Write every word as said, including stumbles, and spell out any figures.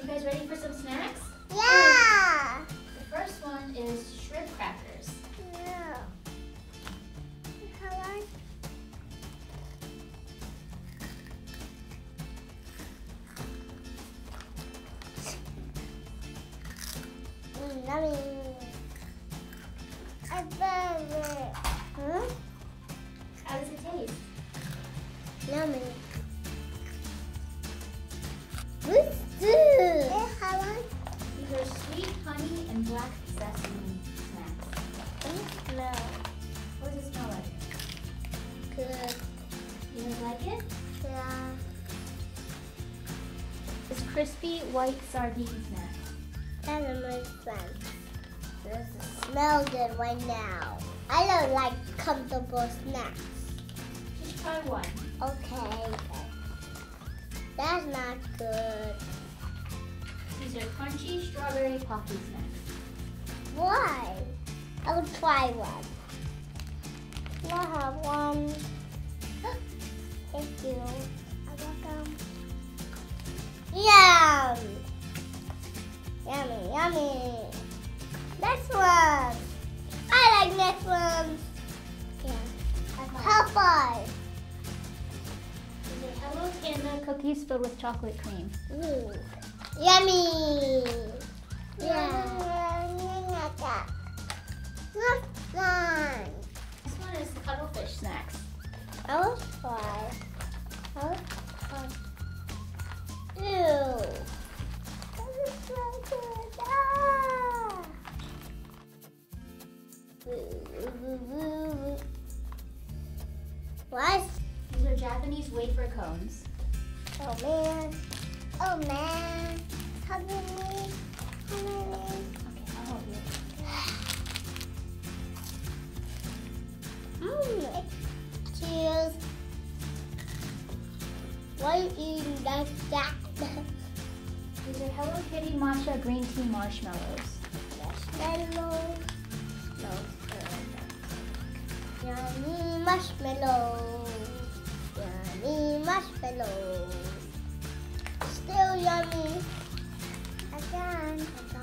You guys ready for some snacks? Yeah. The first one is shrimp crackers. Yeah. Hello. Mm, yummy. I love it. Huh? How does it taste? Yummy. What's this? These are sweet honey and black sesame snacks. What does it smell? What does it smell like? Good. You guys like it? Yeah. It's crispy white sardine snack. That is my friend. This smells good right now. I don't like comfortable snacks. Just try one. Okay. That's not good. These are crunchy strawberry Pocky snacks. Why? I will try one. Can I have one? Thank you. I welcome. Yum! Yummy, yummy. Next one. I like next one. Yeah. High five. These are Hello Panda cookies filled with chocolate cream. Ooh. Yummy. Yeah. Next one. This one is Cuttlefish Snacks. I will try. I will try. Ew. That is so good. Ah. What? These are Japanese wafer cones. Oh man. Oh man. Help me. Help me. Okay, I'll help you. Mmm. Cheers. Why are you eating like that? These are Hello Kitty Matcha green tea marshmallows. Marshmallows. Smells good. Yummy marshmallows. Yummy marshmallows. Still yummy. Again.